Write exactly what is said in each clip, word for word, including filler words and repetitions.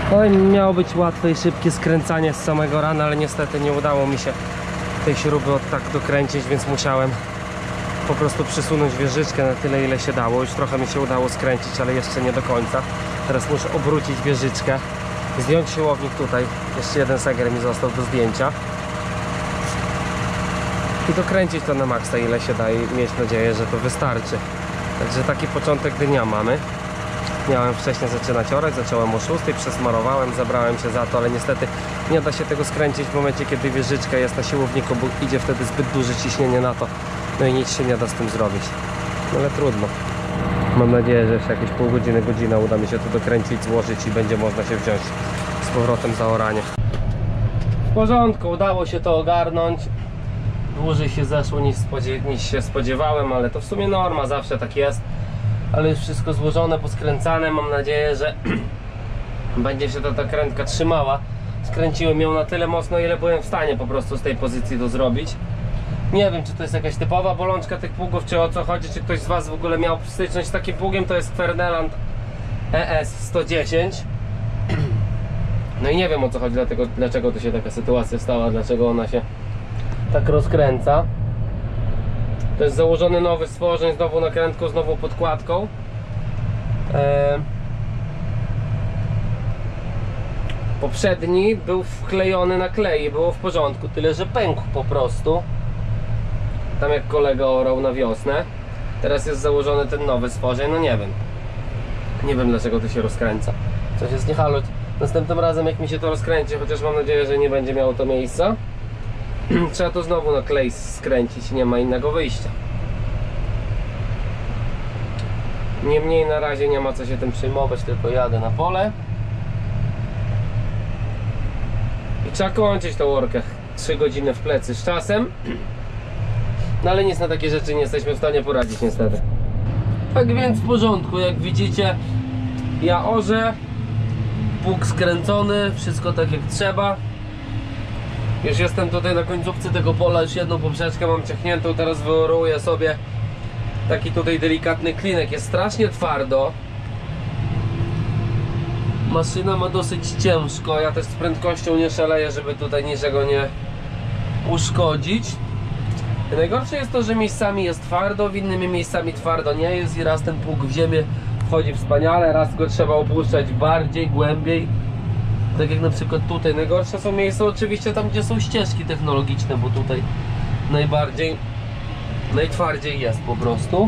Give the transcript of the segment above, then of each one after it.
No i miało być łatwe i szybkie skręcanie z samego rana, ale niestety nie udało mi się tej śruby od tak dokręcić, więc musiałem po prostu przysunąć wieżyczkę na tyle, ile się dało. Już trochę mi się udało skręcić, ale jeszcze nie do końca. Teraz muszę obrócić wieżyczkę, zdjąć siłownik tutaj. Jeszcze jeden seger mi został do zdjęcia. I dokręcić to na maksa, ile się da, i mieć nadzieję, że to wystarczy. Także taki początek dnia mamy. Miałem wcześniej zaczynać orać, zacząłem o szóstej, przesmarowałem, zabrałem się za to, ale niestety nie da się tego skręcić w momencie, kiedy wieżyczka jest na siłowniku, bo idzie wtedy zbyt duże ciśnienie na to, no i nic się nie da z tym zrobić. No ale trudno. Mam nadzieję, że jeszcze jakieś pół godziny, godzina uda mi się to dokręcić, złożyć i będzie można się wziąć z powrotem za oranie. W porządku, udało się to ogarnąć. Dłużej się zeszło niż, niż się spodziewałem, ale to w sumie norma, zawsze tak jest. Ale już wszystko złożone, poskręcane. Mam nadzieję, że będzie się ta, ta krętka trzymała. Skręciłem ją na tyle mocno, ile byłem w stanie po prostu z tej pozycji to zrobić. Nie wiem, czy to jest jakaś typowa bolączka tych pługów, czy o co chodzi, czy ktoś z Was w ogóle miał styczność z takim pługiem. To jest Fernelland E S sto dziesięć. No i nie wiem, o co chodzi, dlatego, dlaczego to się taka sytuacja stała, dlaczego ona się tak rozkręca. To jest założony nowy stworzeń, znowu nakrętką, znowu podkładką. Eee... Poprzedni był wklejony na klej, było w porządku, tyle że pękł po prostu. Tam jak kolega orał na wiosnę. Teraz jest założony ten nowy stworzeń, no nie wiem. Nie wiem, dlaczego to się rozkręca. Coś jest nie halo. Następnym razem, jak mi się to rozkręci, chociaż mam nadzieję, że nie będzie miało to miejsca, trzeba to znowu na klej skręcić, nie ma innego wyjścia. Niemniej na razie nie ma co się tym przejmować, tylko jadę na pole i trzeba kończyć tą orkę. trzy godziny w plecy z czasem. No ale nic, na takie rzeczy nie jesteśmy w stanie poradzić niestety. Tak więc w porządku, jak widzicie, ja orzę, pług skręcony, wszystko tak jak trzeba. Już jestem tutaj na końcówce tego pola, już jedną poprzeczkę mam ciachniętą, teraz wyoruję sobie taki tutaj delikatny klinek. Jest strasznie twardo. Maszyna ma dosyć ciężko, ja też z prędkością nie szaleję, żeby tutaj niczego nie uszkodzić. Najgorsze jest to, że miejscami jest twardo, w innymi miejscami twardo nie jest i raz ten pług w ziemię wchodzi wspaniale, raz go trzeba opuszczać bardziej, głębiej. Tak jak na przykład tutaj. Najgorsze są miejsca oczywiście tam, gdzie są ścieżki technologiczne, bo tutaj najbardziej, najtwardziej jest po prostu.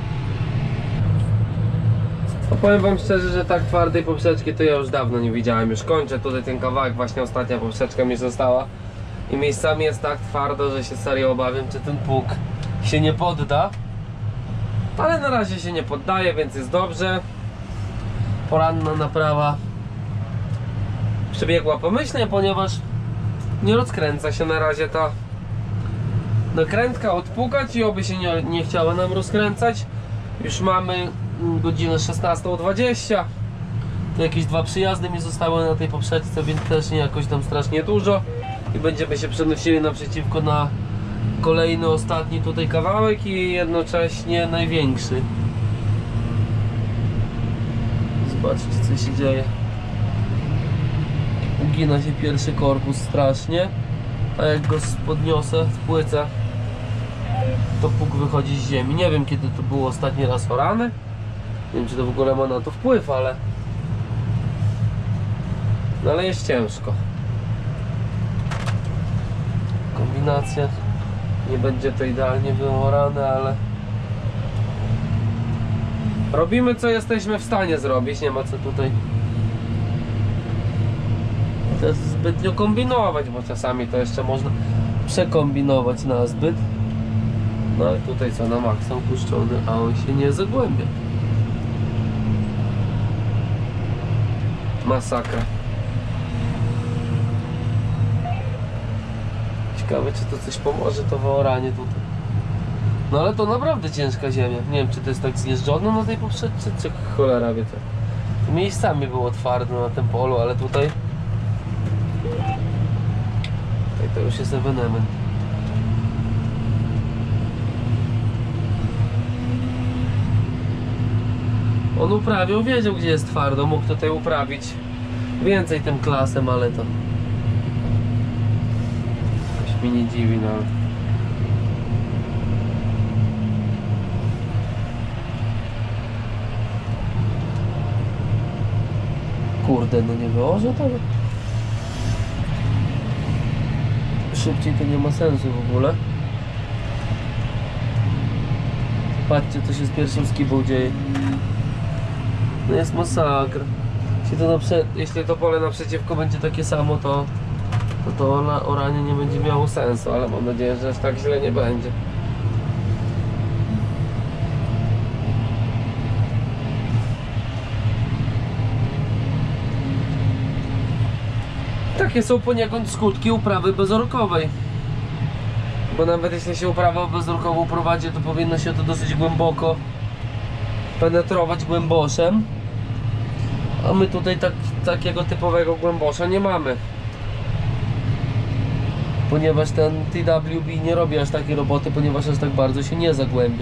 A powiem Wam szczerze, że tak twardej poprzeczki to ja już dawno nie widziałem. Już kończę tutaj ten kawałek, właśnie ostatnia poprzeczka mi została. I miejscami jest tak twardo, że się serio obawiam, czy ten pług się nie podda. Ale na razie się nie poddaje, więc jest dobrze. Poranna naprawa przebiegła pomyślnie, ponieważ nie rozkręca się na razie ta nakrętka. Odpukać i oby się nie, nie chciała nam rozkręcać. Już mamy godzinę szesnastą dwadzieścia. To jakieś dwa przyjazdy mi zostały na tej poprzeczce, więc też nie jakoś tam strasznie dużo. I będziemy się przenosili naprzeciwko na kolejny, ostatni tutaj kawałek i jednocześnie największy. Zobaczcie, co się dzieje. Ugina się pierwszy korpus strasznie, a jak go podniosę w płycę, to pług wychodzi z ziemi. Nie wiem, kiedy to było ostatni raz orany. Nie wiem, czy to w ogóle ma na to wpływ, ale no ale jest ciężko. Kombinacja nie będzie to idealnie wyorane, ale robimy, co jesteśmy w stanie zrobić. Nie ma co tutaj też zbytnio kombinować, bo czasami to jeszcze można przekombinować na zbyt. No ale tutaj co, na maksa opuszczony, a on się nie zagłębia. Masakra. Ciekawe, czy to coś pomoże, to wyoranie tutaj. No ale to naprawdę ciężka ziemia. Nie wiem, czy to jest tak zjeżdżone na tej poprzeczce, czy cholera wie co. Miejscami było twardo na tym polu, ale tutaj tutaj to już jest ewenement. On uprawiał, wiedział, gdzie jest twardo, mógł tutaj uprawić więcej tym klasem, ale to jakoś mi nie dziwi, no. Kurde, no nie wyłożę tego. Szybciej to nie ma sensu w ogóle. Patrzcie, co się z pierwszym skibą dzieje. No jest masakra. Jeśli to, naprze... Jeśli to pole naprzeciwko będzie takie samo, to to, to oranie nie będzie miało sensu, ale mam nadzieję, że aż tak źle nie będzie. Takie są poniekąd skutki uprawy bezorkowej. Bo nawet jeśli się uprawę bezorkową prowadzi, to powinno się to dosyć głęboko penetrować głęboszem. A my tutaj tak, takiego typowego głębosza nie mamy. Ponieważ ten T W B nie robi aż takiej roboty, ponieważ aż tak bardzo się nie zagłębia.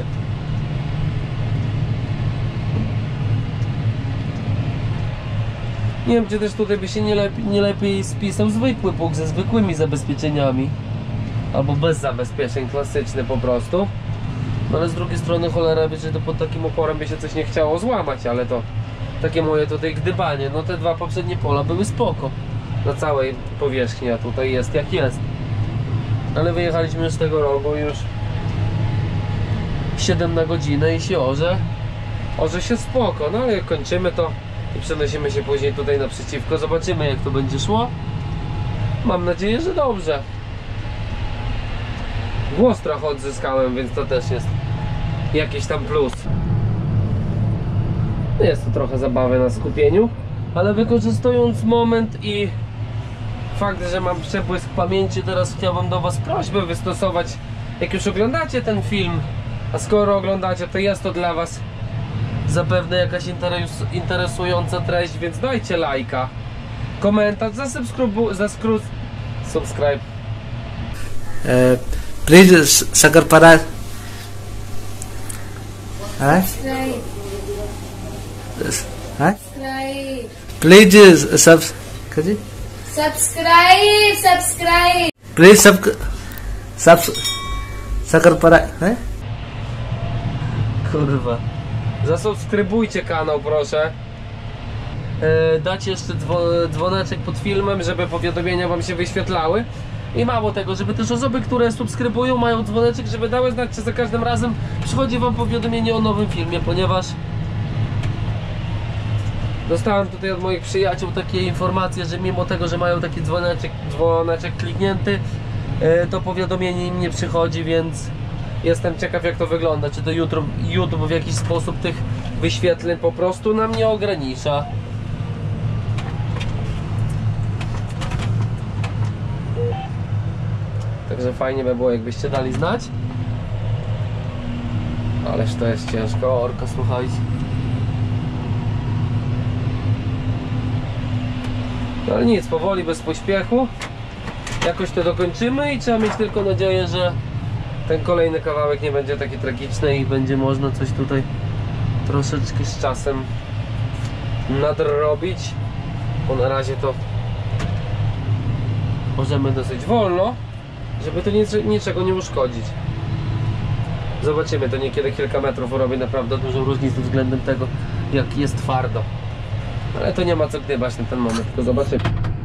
Nie wiem, czy też tutaj by się nie lepiej, nie lepiej spisał zwykły pług ze zwykłymi zabezpieczeniami. Albo bez zabezpieczeń, klasyczny po prostu. No ale z drugiej strony cholera wie, że to pod takim oporem by się coś nie chciało złamać, ale to takie moje tutaj gdybanie. No te dwa poprzednie pola były spoko na całej powierzchni, a tutaj jest jak jest. Ale wyjechaliśmy już z tego rogu już siedem na godzinę i się orze orze się spoko, no ale kończymy to i przenosimy się później tutaj naprzeciwko. Zobaczymy, jak to będzie szło. Mam nadzieję, że dobrze. Głos trochę odzyskałem, więc to też jest jakiś tam plus. Jest to trochę zabawy na skupieniu, ale wykorzystując moment i fakt, że mam przebłysk pamięci, teraz chciałbym do Was prośbę wystosować. Jak już oglądacie ten film, a skoro oglądacie, to jest to dla Was zapewne jakaś interes, interesująca treść, więc dajcie lajka, komentarz, zasubskrybuj, zaskru, subscribe. Uh, please, Sagarpara. Huh? Subscribe. Huh? Subscribe. Please sub. Kaji? Subscribe. Subscribe. Please sub. Sub. Sagarpara. Huh? Kurwa. Zasubskrybujcie kanał, proszę. E, Dacie jeszcze dzwo, dzwoneczek pod filmem, żeby powiadomienia Wam się wyświetlały. I mało tego, żeby też osoby, które subskrybują, mają dzwoneczek, żeby dały znać, czy za każdym razem przychodzi Wam powiadomienie o nowym filmie, ponieważ dostałem tutaj od moich przyjaciół takie informacje, że mimo tego, że mają taki dzwoneczek, dzwoneczek kliknięty, to powiadomienie im nie przychodzi, więc jestem ciekaw, jak to wygląda. Czy to YouTube, YouTube w jakiś sposób tych wyświetleń po prostu nam nie ogranicza. Także fajnie by było, jakbyście dali znać. Ależ to jest ciężko, orka, słuchajcie. No ale nic, powoli, bez pośpiechu. Jakoś to dokończymy i trzeba mieć tylko nadzieję, że ten kolejny kawałek nie będzie taki tragiczny i będzie można coś tutaj troszeczkę z czasem nadrobić. Bo na razie to możemy dosyć wolno, żeby to nic, niczego nie uszkodzić. Zobaczymy, to niekiedy kilka metrów robi naprawdę dużą różnicę względem tego, jak jest twardo. Ale to nie ma co gdybać na ten moment, tylko zobaczymy.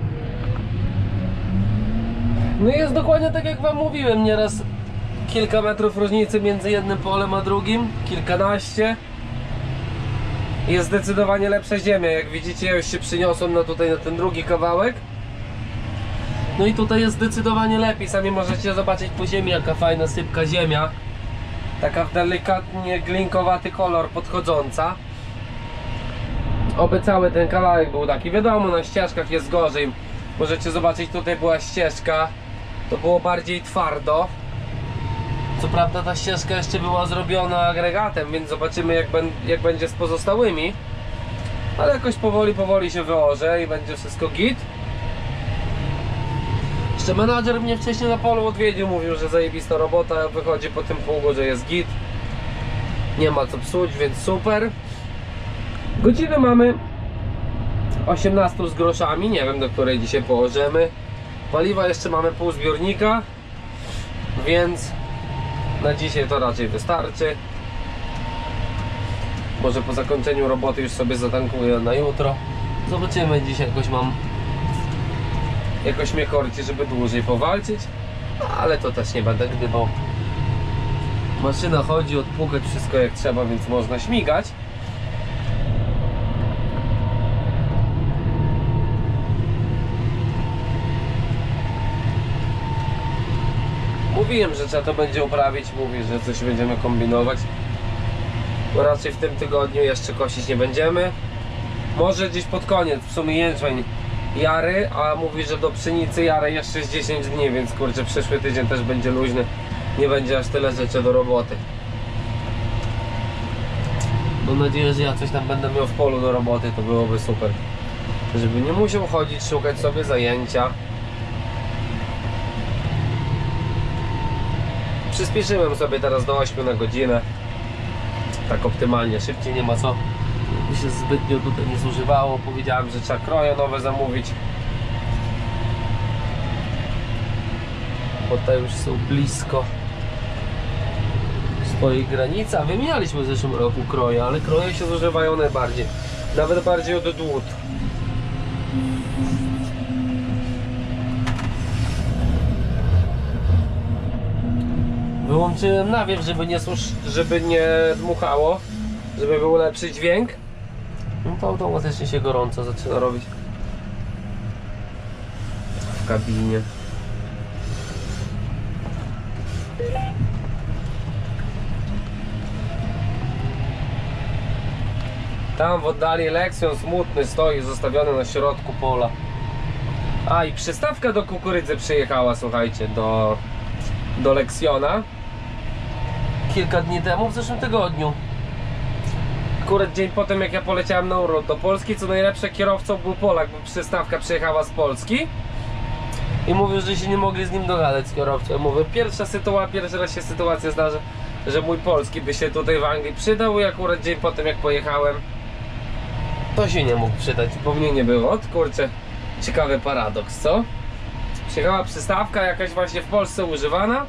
No i jest dokładnie tak, jak Wam mówiłem, nieraz kilka metrów różnicy między jednym polem a drugim, kilkanaście. Jest zdecydowanie lepsza ziemia, jak widzicie, ja już się przyniosłem na tutaj na ten drugi kawałek. No i tutaj jest zdecydowanie lepiej, sami możecie zobaczyć po ziemi, jaka fajna sypka ziemia. Taka delikatnie glinkowaty kolor podchodząca. Oby cały ten kawałek był taki. Wiadomo, na ścieżkach jest gorzej. Możecie zobaczyć, tutaj była ścieżka, to było bardziej twardo. Co prawda ta ścieżka jeszcze była zrobiona agregatem, więc zobaczymy, jak, ben, jak będzie z pozostałymi. Ale jakoś powoli, powoli się wyłożę i będzie wszystko git. Jeszcze menadżer mnie wcześniej na polu odwiedził, mówił, że zajebista robota, wychodzi po tym pługu, że jest git. Nie ma co psuć, więc super. Godzinę mamy osiemnastu z groszami, nie wiem do której dzisiaj położymy. Paliwa jeszcze mamy pół zbiornika, więc na dzisiaj to raczej wystarczy. Może po zakończeniu roboty już sobie zatankuję na jutro. Zobaczymy, dzisiaj jakoś mam jakoś mnie korci, żeby dłużej powalczyć, ale to też nie będę gdybał. Maszyna chodzi, odpukać wszystko jak trzeba, więc można śmigać. Mówiłem, że trzeba to będzie uprawić, mówię, że coś będziemy kombinować. Bo raczej w tym tygodniu jeszcze kosić nie będziemy. Może gdzieś pod koniec, w sumie jęczmień jary, a mówi, że do pszenicy jary jeszcze jest dziesięć dni, więc kurczę, przyszły tydzień też będzie luźny. Nie będzie aż tyle rzeczy do roboty. Mam nadzieję, że ja coś tam będę miał w polu do roboty, to byłoby super. Żeby nie musiał chodzić, szukać sobie zajęcia. Przyspieszyłem sobie teraz do ośmiu na godzinę. Tak optymalnie, szybciej nie ma co. Mi się zbytnio tutaj nie zużywało. Powiedziałem, że trzeba kroje nowe zamówić. Bo te już są blisko swojej granicy. A wymienialiśmy w zeszłym roku kroje, ale kroje się zużywają najbardziej. Nawet bardziej od dłut. Wyłączyłem nawiew, żeby nie, żeby nie dmuchało, żeby był lepszy dźwięk. No to automatycznie się gorąco zaczyna robić w kabinie. Tam w oddali Lexion smutny stoi, zostawiony na środku pola. A i przystawka do kukurydzy przyjechała, słuchajcie, do, do Lexiona kilka dni temu, w zeszłym tygodniu. Akurat dzień po tym, jak ja poleciałem na urlop do Polski, co najlepsze, kierowcą był Polak, bo przystawka przyjechała z Polski i mówił, że się nie mogli z nim dogadać, z kierowcą. Ja mówię, pierwsza sytuacja, pierwszy raz się sytuacja zdarza, że mój polski by się tutaj w Anglii przydał i akurat dzień po tym, jak pojechałem, to się nie mógł przydać, bo mnie nie było. Kurczę, ciekawy paradoks, co? Przyjechała przystawka jakaś właśnie w Polsce używana,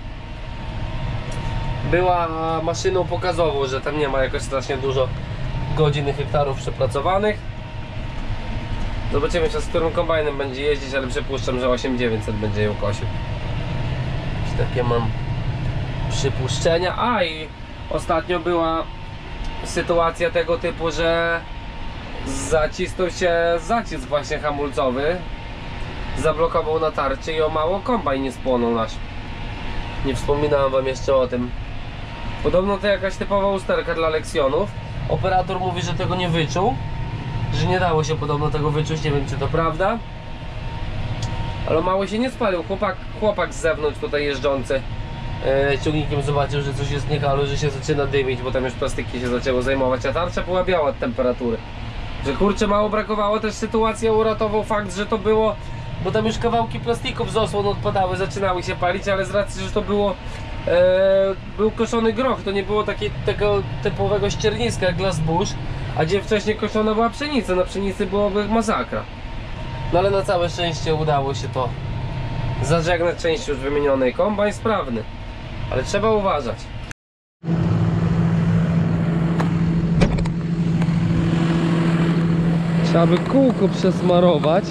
była maszyną pokazową, że tam nie ma jakoś strasznie dużo godzin i hektarów przepracowanych. Zobaczymy, z którym kombajnem będzie jeździć, ale przypuszczam, że osiem tysięcy dziewięćset będzie ją kosił. Takie mam przypuszczenia. A i ostatnio była sytuacja tego typu, że zacisnął się zacisk właśnie hamulcowy, zablokował na tarczy i o mało kombajn nie spłonął nasz. Nie wspominałem wam jeszcze o tym. Podobno to jakaś typowa usterka dla Lexionów. Operator mówi, że tego nie wyczuł, że nie dało się podobno tego wyczuć, nie wiem czy to prawda. Ale mało się nie spalił. Chłopak, chłopak z zewnątrz tutaj jeżdżący e, ciągnikiem zobaczył, że coś jest nie halo, że się zaczyna dymić, bo tam już plastiki się zaczęło zajmować, a tarcza była biała od temperatury. Że kurczę, mało brakowało, też sytuacja uratował fakt, że to było, bo tam już kawałki plastików z osłon odpadały, zaczynały się palić, ale z racji, że to było e, był koszony groch, to nie było takiego typowego ścierniska jak dla zbóż, a gdzie wcześniej koszona była pszenica, na pszenicy byłoby masakra. No ale na całe szczęście udało się to zażegnać, część już wymienionej, kombajn sprawny, ale trzeba uważać. Trzeba by kółko przesmarować.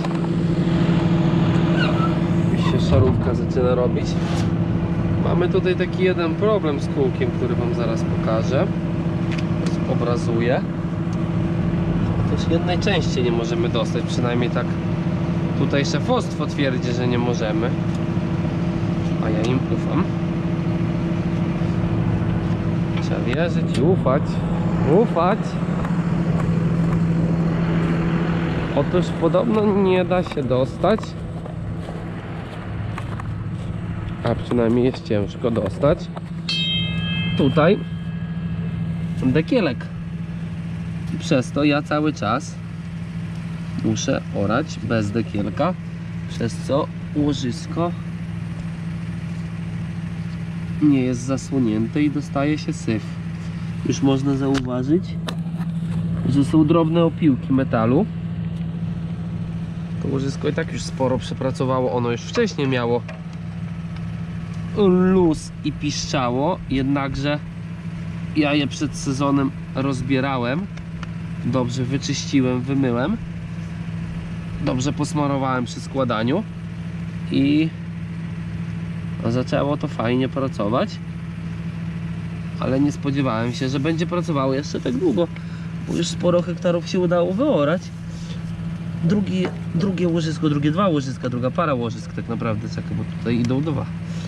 I się szarówka zaczyna robić. Mamy tutaj taki jeden problem z kółkiem, który wam zaraz pokażę. Obrazuję. Też jednej części nie możemy dostać, przynajmniej tak tutaj szefostwo twierdzi, że nie możemy. A ja im ufam. Trzeba wierzyć i ufać. Ufać. Otóż podobno nie da się dostać, a przynajmniej jest ciężko dostać tutaj dekielek. Przez to ja cały czas muszę orać bez dekielka, przez co łożysko nie jest zasłonięte i dostaje się syf. Już można zauważyć, że są drobne opiłki metalu. To łożysko i tak już sporo przepracowało. Ono już wcześniej miało luz i piszczało, jednakże ja je przed sezonem rozbierałem, dobrze wyczyściłem, wymyłem, dobrze posmarowałem przy składaniu i zaczęło to fajnie pracować, ale nie spodziewałem się, że będzie pracowało jeszcze tak długo, bo już sporo hektarów się udało wyorać. Drugi, drugie łożysko, drugie dwa łożyska, druga para łożysk tak naprawdę, czekaj, bo tutaj idą dwa.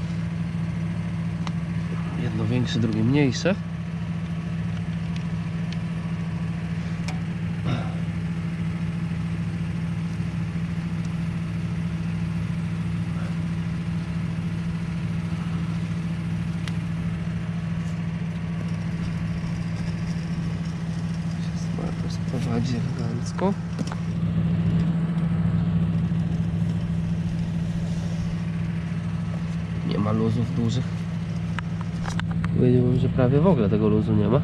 Jedno większe, drugie mniejsze. To sprowadzi elegancko. Nie ma luzów dużych. Powiedziałbym, że prawie w ogóle tego luzu nie ma.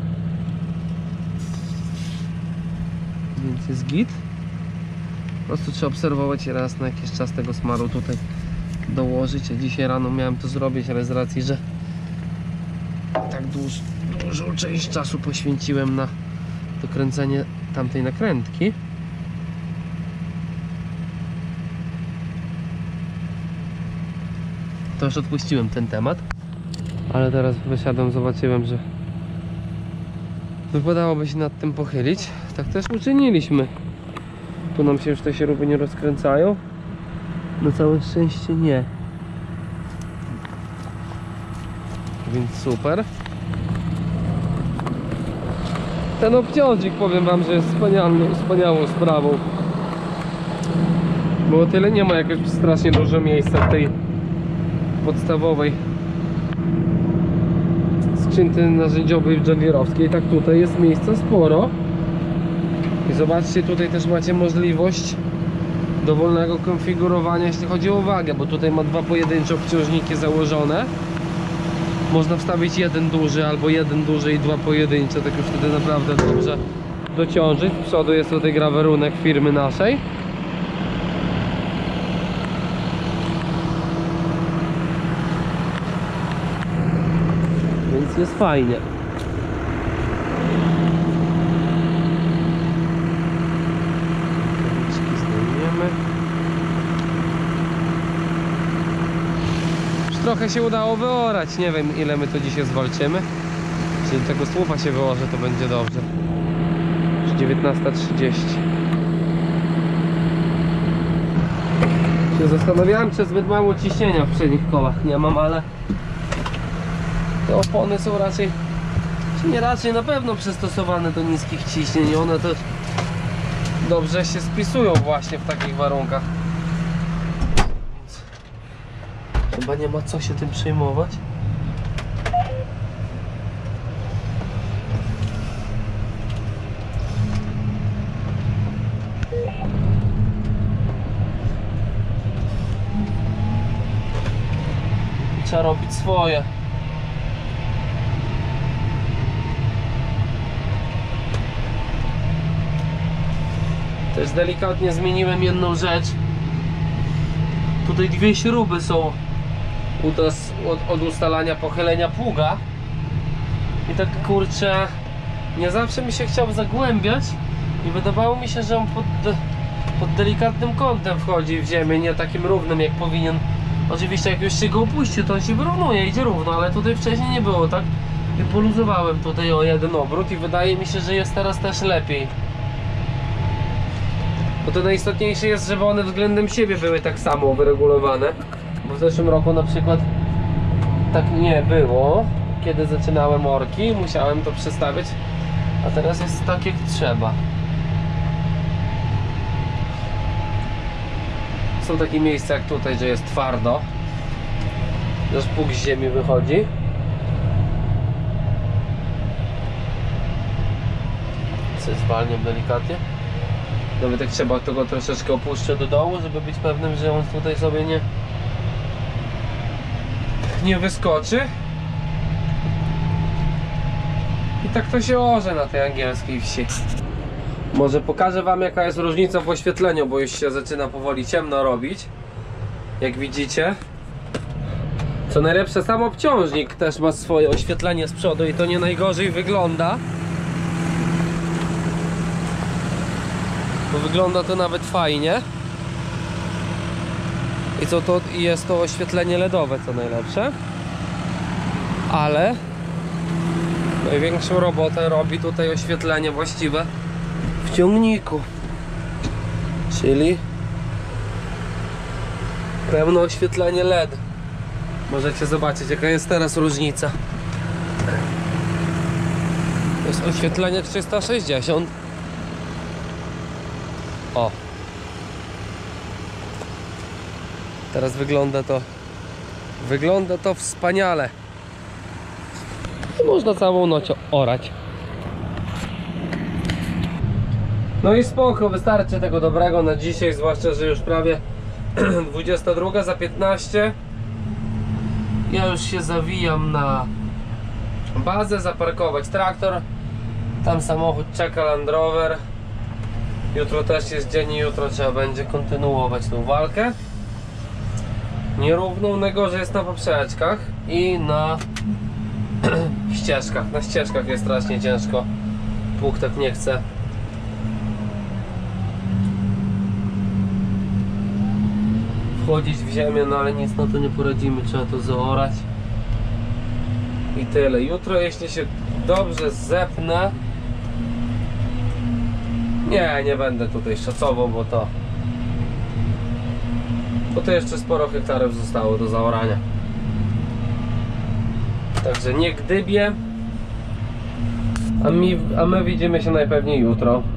Więc jest git. Po prostu trzeba obserwować i raz na jakiś czas tego smaru tutaj dołożyć. A dzisiaj rano miałem to zrobić, ale z racji, że tak duż, dużą część czasu poświęciłem na dokręcenie tamtej nakrętki, to już odpuściłem ten temat. Ale teraz wysiadłem, zobaczyłem, że wypadałoby się nad tym pochylić. Tak też uczyniliśmy. Tu nam się już te śruby nie rozkręcają. Na całe szczęście nie. Więc super. Ten obciążnik, powiem wam, że jest wspaniałą, wspaniałą sprawą. Bo o tyle nie ma jakiegoś strasznie dużo miejsca w tej podstawowej skrzynce narzędziowej johndeerowskiej. Tak, tutaj jest miejsca sporo. I zobaczcie, tutaj też macie możliwość dowolnego konfigurowania, jeśli chodzi o wagę, bo tutaj ma dwa pojedyncze obciążniki założone. Można wstawić jeden duży albo jeden duży i dwa pojedyncze, tak już wtedy naprawdę dobrze dociążyć. Z przodu jest tutaj grawerunek firmy naszej. Więc jest fajnie. Zdejmiemy. Już trochę się udało wyorać. Nie wiem, ile my to dzisiaj zwalczymy. Jeśli tego słupa się wyłoży, to będzie dobrze. Już dziewiętnasta trzydzieści. Się zastanawiałem, czy zbyt mało ciśnienia w przednich kołach nie mam, ale te opony są raczej, czy nie raczej, na pewno przystosowane do niskich ciśnień i one też dobrze się spisują właśnie w takich warunkach. Więc chyba nie ma co się tym przejmować. Trzeba robić swoje. Też delikatnie zmieniłem jedną rzecz. Tutaj dwie śruby są od, od ustalania pochylenia pługa. I tak kurczę, nie zawsze mi się chciał zagłębiać i wydawało mi się, że on pod, pod delikatnym kątem wchodzi w ziemię, nie takim równym jak powinien. Oczywiście jak już się go opuści, to on się wyrównuje, idzie równo, ale tutaj wcześniej nie było, tak? I poluzowałem tutaj o jeden obrót i wydaje mi się, że jest teraz też lepiej. Bo to najistotniejsze jest, żeby one względem siebie były tak samo wyregulowane. Bo w zeszłym roku na przykład tak nie było. Kiedy zaczynałem orki, musiałem to przestawiać, a teraz jest tak jak trzeba. Są takie miejsca jak tutaj, że jest twardo, że pług z ziemi wychodzi. Co zwalniam delikatnie. Nawet jak trzeba, to go troszeczkę opuszczę do dołu, żeby być pewnym, że on tutaj sobie nie nie wyskoczy. I tak to się orze na tej angielskiej wsi. Może pokażę wam, jaka jest różnica w oświetleniu, bo już się zaczyna powoli ciemno robić. Jak widzicie. Co najlepsze, sam obciążnik też ma swoje oświetlenie z przodu i to nie najgorzej wygląda. Bo wygląda to nawet fajnie. I co to i jest to oświetlenie LEDowe, co najlepsze. Ale największą robotę robi tutaj oświetlenie właściwe w ciągniku. Czyli pełne oświetlenie L E D. Możecie zobaczyć, jaka jest teraz różnica. To jest oświetlenie trzysta sześćdziesiąt. O. Teraz wygląda to Wygląda to wspaniale. I można całą noc orać. No i spoko, wystarczy tego dobrego na dzisiaj, zwłaszcza, że już prawie dwudziesta druga za piętnaście. Ja już się zawijam na bazę, zaparkować traktor. Tam samochód czeka, Land Rover. Jutro też jest dzień i jutro trzeba będzie kontynuować tą walkę. Nierówną, najgorzej jest na poprzeczkach i na ścieżkach. Na ścieżkach jest strasznie ciężko. Pług tak nie chce. Wchodzić w ziemię, no ale nic na to nie poradzimy, trzeba to zaorać. I tyle. Jutro, jeśli się dobrze zepnę, nie, nie będę tutaj szacował, bo to bo to jeszcze sporo hektarów zostało do zaorania. Także nie gdybię, a my, a my widzimy się najpewniej jutro.